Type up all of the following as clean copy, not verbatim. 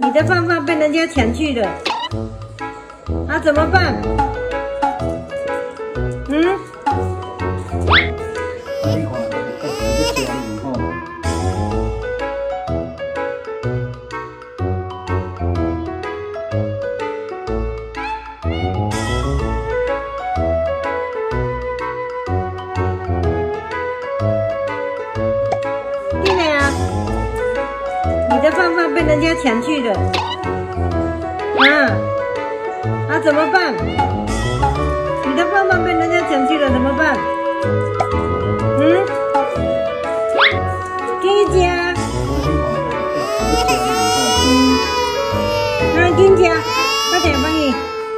你的饭饭被人家抢去了，啊，怎么办？嗯？进来啊！你的饭饭被人家抢去了，啊，怎么办？你的饭饭被人家抢去了，怎么办？嗯？给你夹。给你夹，快点帮你。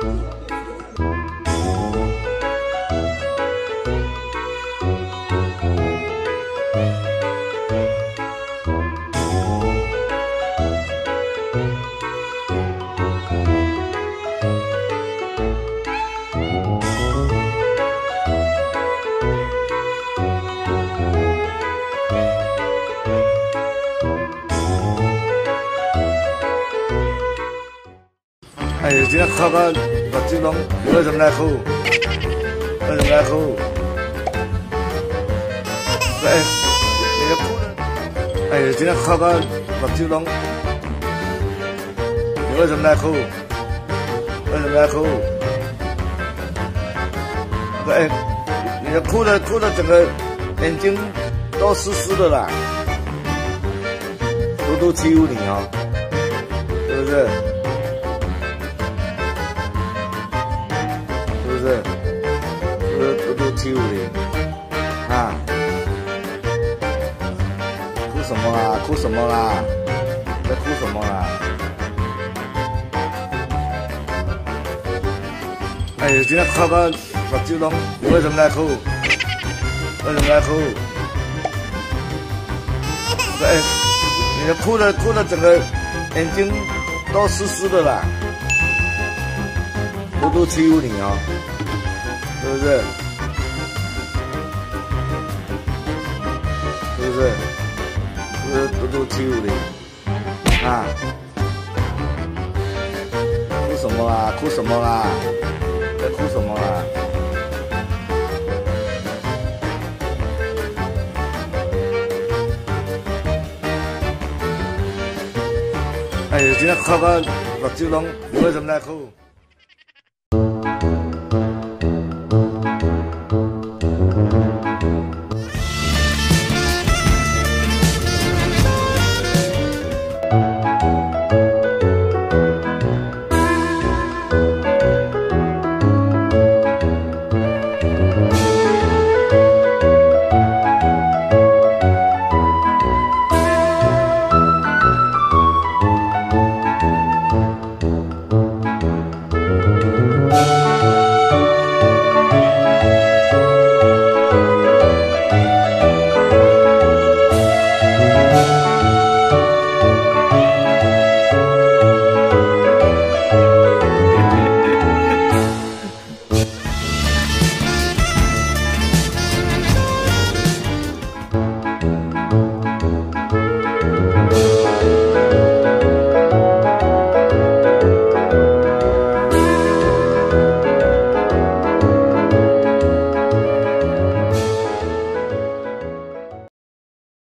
哎呀，今天喝个目睭拢为什么来哭？为什么来哭？哎，你要哭了？哎呀，今天喝个目睭拢，你为什么来哭？为什么来哭？哎，你要哭的整个眼睛都湿湿的啦，都欺负你啊，是不是？是都欺负你啊！哭什么啦？哭什么啦？在哭什么啦？哎呀，今天喝个目睭拢，你为什么来哭？为什么来哭？哎，你的哭的整个眼睛都湿湿的啦，都欺负你啊！是不是？是不是？是不是都欺负你啊？哭什么啦？哭什么啦？在哭什么啦？哎呀，今天喝个目睭拢，你为什么来哭？